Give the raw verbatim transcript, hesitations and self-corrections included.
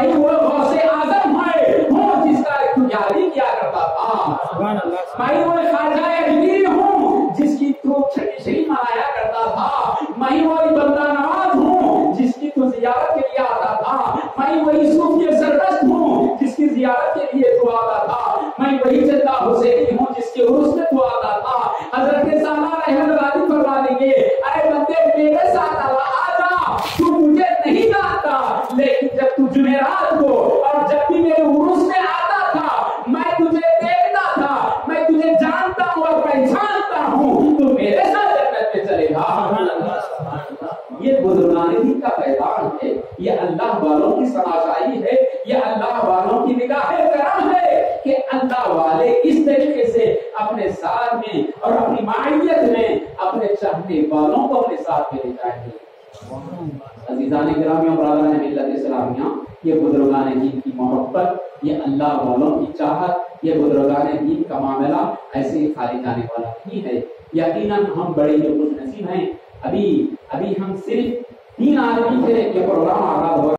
मैं वो गौसे आजम है हूँ जिसका यादी किया करता था। मैं वो ख्वाजा अजमीर हूँ जिसकी तू छठी मनाया करता था। मैं वही बंदा नवाज हूँ जिसकी तू जियारत के लिए आता था। मैं वही सूफी सरदस्त हूँ जिसकी जियारत के लिए तू आता था। मैं वही चंदा हुसैनी हूँ जिसके उर्स में तू आता था। हजरत सालाना रहमत फरमा देंगे, अरे बंदे मेरे साथ आजा, तू मुझे नहीं जानता लेकिन जब तू जुमेरात को और जब भी मेरे उर्स में आता था मैं तुझे देखता था, मैं तुझे जानता हूँ और पहचानता हूँ, तू मेरे साथ जन्नत में चलेगा। ये बुजुर्गाने दीन का पैगाम है, ये अल्लाह वालों की सनाशाई है, ये अल्लाह वालों की निगाहे करम है कि अल्लाह वाले इस तरीके से अपने साथ में और अपनी मायियत में अपने चाहने वालों को अपने साथ में ले जाएंगे। अजीजान गिरामी और बरादरान मिल्लत इस्लामिया, ये बुजुर्गान दीन की मोहब्बत, ये अल्लाह वालों की चाहत, ये बुजुर्गान दीन का मामला ऐसे ही खाली जाने वाला नहीं है। यकीनन हम बड़े ही खुश नसीब हैं। अभी अभी हम सिर्फ तीन आदमी थे, ये प्रोग्राम आगाज हो